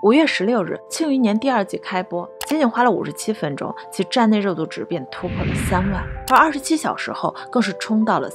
5月16日，《庆余年》第2季开播，仅仅花了57分钟，其站内热度值便突破了3万，而27小时后更是冲到了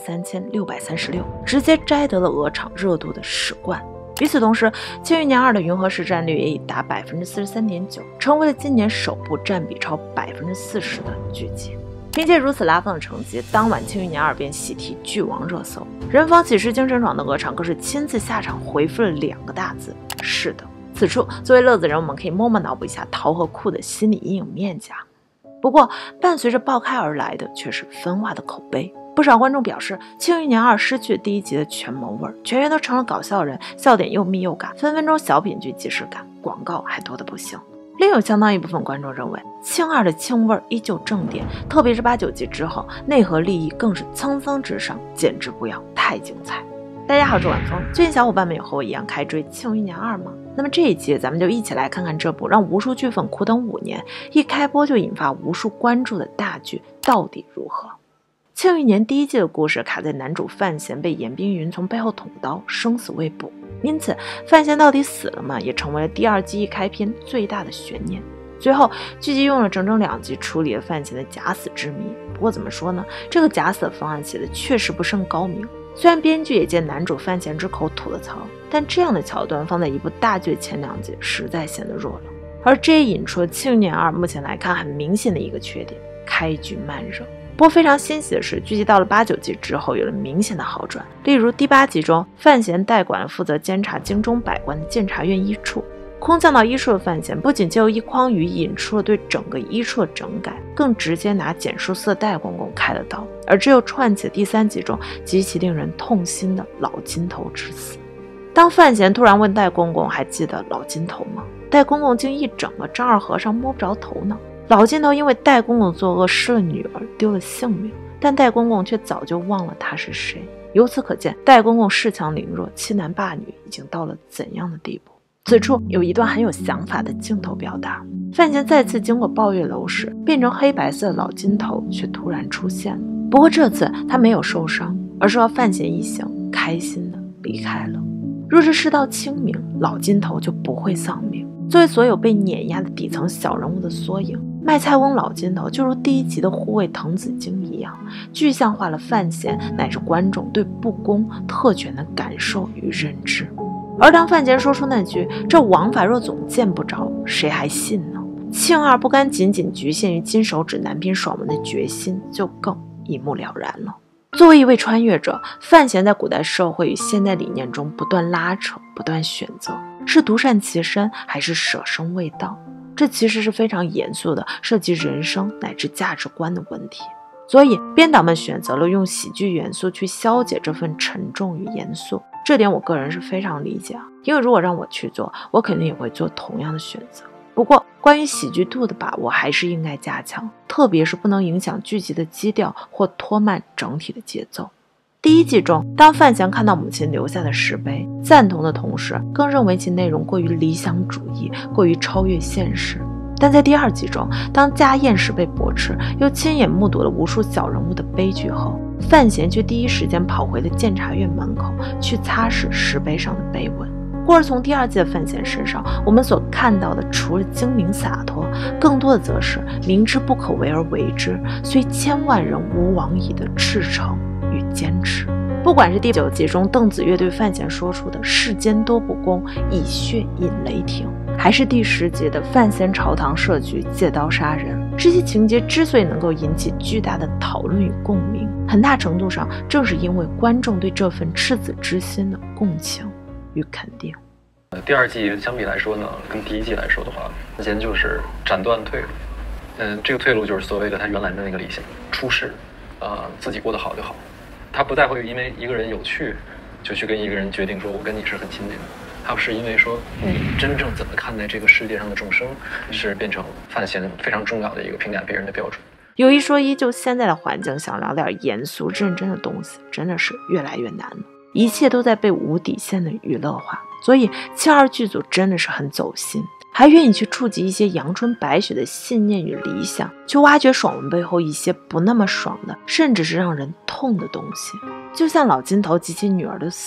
33636，直接摘得了鹅厂热度的10冠。与此同时，《庆余年2》的云和市占率也已达 43.9%， 成为了今年首部占比超 40% 的剧集。凭借如此拉风的成绩，当晚《庆余年2》便喜提剧王热搜。人逢喜事精神爽的鹅厂更是亲自下场回复了2个大字：是的。此处作为乐子人，我们可以默默脑补一下桃和酷的心理阴影面颊。不过伴随着爆开而来的却是分化的口碑，不少观众表示《庆余年2》失去了第1集的权谋味，全员都成了搞笑人，笑点又密又尬，分分钟小品剧即视感，广告还多得不行。另有相当一部分观众认为庆2的庆味依旧正点，特别是8、9集之后，内核利益更是蹭蹭直上，简直不要太精彩。大家好，我是晚风。最近小伙伴们有和我一样开追《庆余年2》吗？那么这一集咱们就一起来看看这部让无数剧粉苦等5年，一开播就引发无数关注的大剧到底如何。《庆余年》第1季的故事卡在男主范闲被严冰云从背后捅刀，生死未卜，因此范闲到底死了吗，也成为了第2季一开篇最大的悬念。最后剧集用了整整2集处理了范闲的假死之谜。不过怎么说呢，这个假死的方案写的确实不甚高明。虽然编剧也借男主范闲之口吐了槽，但这样的桥段放在一部大剧前2集实在显得弱了。而这也引出了《庆余年2》目前来看很明显的一个缺点：开局慢热。不过非常欣喜的是，剧集到了8、9集之后有了明显的好转。例如第8集中，范闲代管了负责监察京中百官的监察院医处。空降到医处的范闲不仅借由一筐鱼引出了对整个医处的整改，更直接拿简书司的戴公公开了刀，而这又串起了第3集中极其令人痛心的老金头之死。当范闲突然问戴公公还记得老金头吗？戴公公竟一整个张二和尚摸不着头脑。老金头因为戴公公作恶失了女儿，丢了性命，但戴公公却早就忘了他是谁。由此可见，戴公公恃强凌弱、欺男霸女已经到了怎样的地步。此处有一段很有想法的镜头表达，范闲再次经过抱月楼时，变成黑白色的老金头却突然出现了。不过这次他没有受伤，而是和范闲一行开心的离开了。若是事到清明，老金头就不会丧命。作为所有被碾压的底层小人物的缩影，卖菜翁老金头就如第1集的护卫滕子京一样，具象化了范闲乃至观众对不公特权的感受与认知。而当范闲说出那句“这王法若总见不着，谁还信呢”，庆2不甘仅仅局限于金手指男宾爽文的决心就更一目了然了。作为一位穿越者，范闲在古代社会与现代理念中不断拉扯，不断选择，是独善其身还是舍生为道，这其实是非常严肃的涉及人生乃至价值观的问题。所以编导们选择了用喜剧元素去消解这份沉重与严肃，这点我个人是非常理解，因为如果让我去做，我肯定也会做同样的选择。不过关于喜剧度的把握还是应该加强，特别是不能影响剧集的基调或拖慢整体的节奏。第1季中，当范闲看到母亲留下的石碑，赞同的同时更认为其内容过于理想主义，过于超越现实。但在第2季中，当家宴时被驳斥，又亲眼目睹了无数小人物的悲剧后，范闲却第一时间跑回了监察院门口，去擦拭石碑上的碑文。故而从第2季的范闲身上，我们所看到的除了精明洒脱，更多的则是明知不可为而为之，虽千万人吾往矣的赤诚与坚持。不管是第9季中邓子越对范闲说出的世间多不公，以血引雷霆，还是第10集的范闲朝堂设局借刀杀人，这些情节之所以能够引起巨大的讨论与共鸣，很大程度上正是因为观众对这份赤子之心的共情与肯定。 第2季相比来说呢，跟第1季来说的话，范闲就是斩断退路。这个退路就是所谓的他原来的那个理想，出世，自己过得好就好。他不再会因为一个人有趣，就去跟一个人决定说我跟你是很亲近的。他是因为说你真正怎么看待这个世界上的众生，是变成范闲非常重要的一个评价别人的标准。 有一说一，就现在的环境，想聊点严肃认真的东西，真的是越来越难了。一切都在被无底线的娱乐化，所以庆2剧组真的是很走心，还愿意去触及一些阳春白雪的信念与理想，去挖掘爽文背后一些不那么爽的，甚至是让人痛的东西。就像老金头及其女儿的死，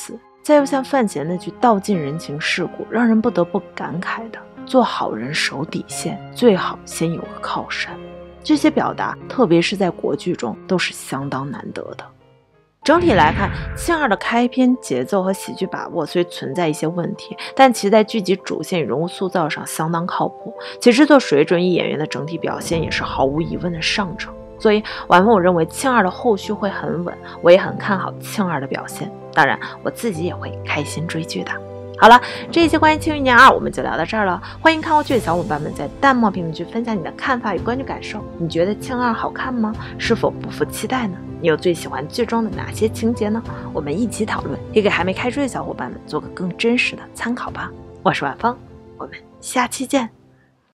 再又像范闲那句道尽人情世故，让人不得不感慨的做好人守底线，最好先有个靠山。这些表达特别是在国剧中都是相当难得的。整体来看，庆二的开篇节奏和喜剧把握虽存在一些问题，但其在剧集主线与人物塑造上相当靠谱，其制作水准与演员的整体表现也是毫无疑问的上乘。所以晚风我认为庆二的后续会很稳，我也很看好庆二的表现，当然我自己也会开心追剧的。好了，这一期关于《庆余年2》我们就聊到这儿了。欢迎看过剧的小伙伴们在弹幕评论区分享你的看法与观剧感受。你觉得《庆2》好看吗？是否不负期待呢？你有最喜欢剧中的哪些情节呢？我们一起讨论，也给还没开追的小伙伴们做个更真实的参考吧。我是晚风，我们下期见。